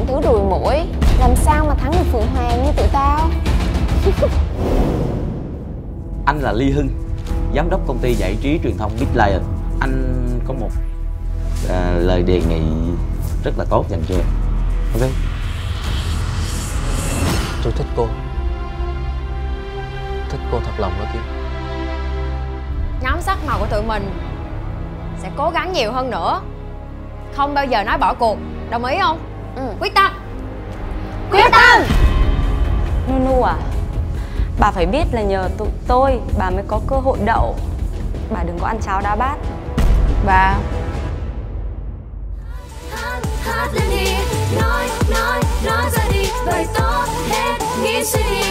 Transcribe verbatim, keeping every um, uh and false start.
những thứ đùi mũi, làm sao mà thắng được Phượng Hoàng như tụi tao. Anh là Ly Hưng, giám đốc công ty giải trí truyền thông Big Lion. Anh có một à, lời đề nghị rất là tốt dành cho em. Ok. Tôi thích cô. Thích cô thật lòng đó Kim. Nhóm sắc màu của tụi mình sẽ cố gắng nhiều hơn nữa, không bao giờ nói bỏ cuộc. Đồng ý không? Ừ. Quyết tâm. Quyết tâm. Nunu à, bà phải biết là nhờ tụi tôi bà mới có cơ hội đậu. Bà đừng có ăn cháo đá bát. Bà Hát lên đi, nói, nói, nói ra đi, bày tỏ hết nghĩ suy nghĩ